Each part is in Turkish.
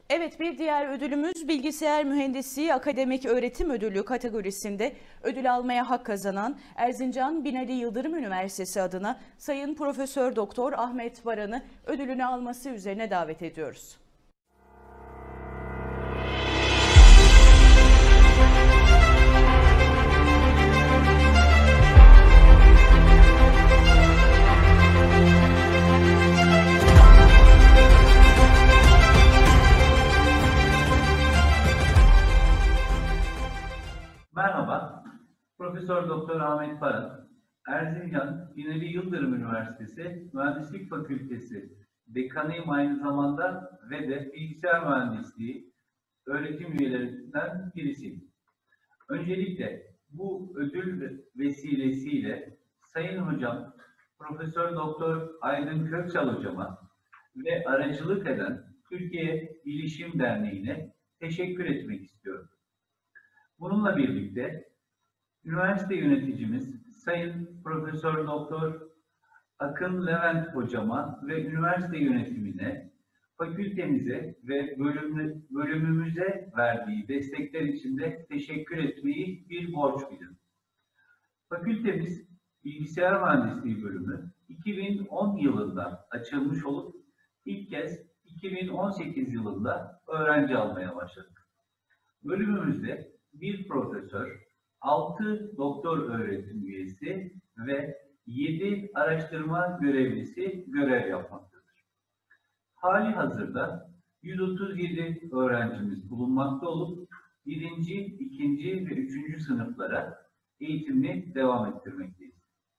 Evet, bir diğer ödülümüz bilgisayar mühendisliği akademik öğretim ödülü kategorisinde ödül almaya hak kazanan Erzincan Binali Yıldırım Üniversitesi adına Sayın Profesör Doktor Ahmet Baran'ı ödülünü alması üzerine davet ediyoruz. Merhaba, Profesör Doktor Ahmet Baran, Erzincan Binali Yıldırım Üniversitesi Mühendislik Fakültesi dekanıyım aynı zamanda ve de bilgisayar mühendisliği öğretim üyelerinden birisiyim. Öncelikle bu ödül vesilesiyle Sayın Hocam, Profesör Doktor Aydın Köksal Hocama ve aracılık eden Türkiye Bilişim Derneği'ne teşekkür etmek istiyorum. Bununla birlikte üniversite yöneticimiz Sayın Profesör Doktor Akın Levent Hocama ve üniversite yönetimine, fakültemize ve bölümümüze verdiği destekler için de teşekkür etmeyi bir borç bilirim. Fakültemiz Bilgisayar Mühendisliği bölümü 2010 yılında açılmış olup ilk kez 2018 yılında öğrenci almaya başladık. Bölümümüzde bir profesör, 6 doktor öğretim üyesi ve 7 araştırma görevlisi görev yapmaktadır. Hali hazırda 137 öğrencimiz bulunmakta olup 1. 2. ve 3. sınıflara eğitimini devam ettirmekteyiz.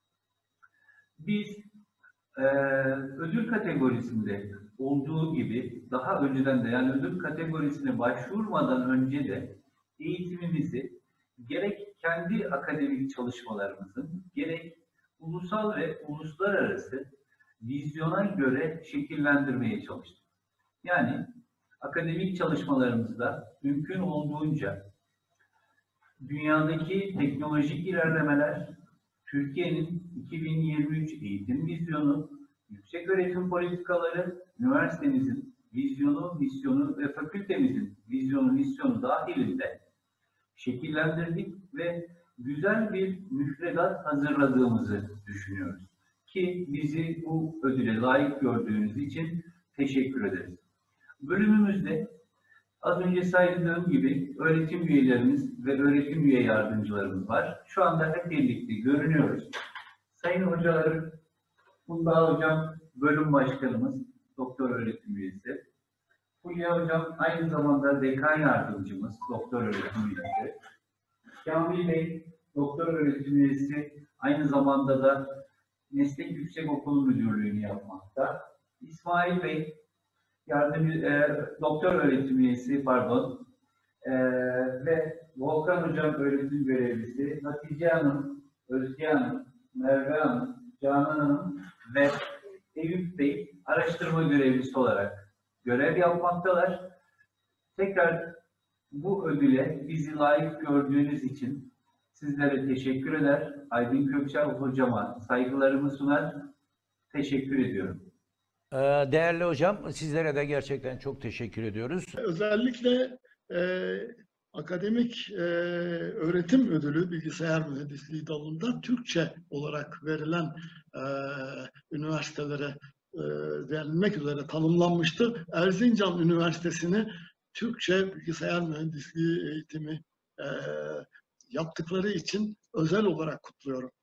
Biz ödül kategorisinde olduğu gibi daha önceden de yani ödül kategorisine başvurmadan önce de eğitimimizi gerek kendi akademik çalışmalarımızın gerek ulusal ve uluslararası vizyona göre şekillendirmeye çalıştık. Yani akademik çalışmalarımızda mümkün olduğunca dünyadaki teknolojik ilerlemeler, Türkiye'nin 2023 eğitim vizyonu, yükseköğretim politikaları, üniversitemizin vizyonu, misyonu ve fakültemizin vizyonu, misyonu dahilinde şekillendirdik ve güzel bir müfredat hazırladığımızı düşünüyoruz. Ki bizi bu ödüle layık gördüğünüz için teşekkür ederiz. Bölümümüzde az önce saydığım gibi öğretim üyelerimiz ve öğretim üye yardımcılarımız var. Şu anda hep birlikte görünüyoruz. Sayın hocalarım, Funda Hocam bölüm başkanımız, doktor öğretim üyesi. Fulya Hocam aynı zamanda dekan yardımcımız, doktor öğretim üyesi. Kamil Bey, doktor öğretim üyesi, aynı zamanda da Meslek Yüksekokulu Müdürlüğü'nü yapmakta. İsmail Bey, doktor öğretim üyesi, ve Volkan Hocam öğretim görevlisi, Hatice Hanım, Özge Hanım, Merve Hanım, Canan Hanım ve Eyüp Bey araştırma görevlisi olarak görev yapmaktalar. Tekrar bu ödüle bizi layık gördüğünüz için sizlere teşekkür eder. Aydın Köksal Hocama saygılarımı sunar. Teşekkür ediyorum. Değerli hocam, sizlere de gerçekten çok teşekkür ediyoruz. Özellikle akademik öğretim ödülü bilgisayar mühendisliği dalında Türkçe olarak verilen üniversitelere verilmek üzere tanımlanmıştı. Erzincan Üniversitesi'ni Türkçe bilgisayar mühendisliği eğitimi yaptıkları için özel olarak kutluyorum.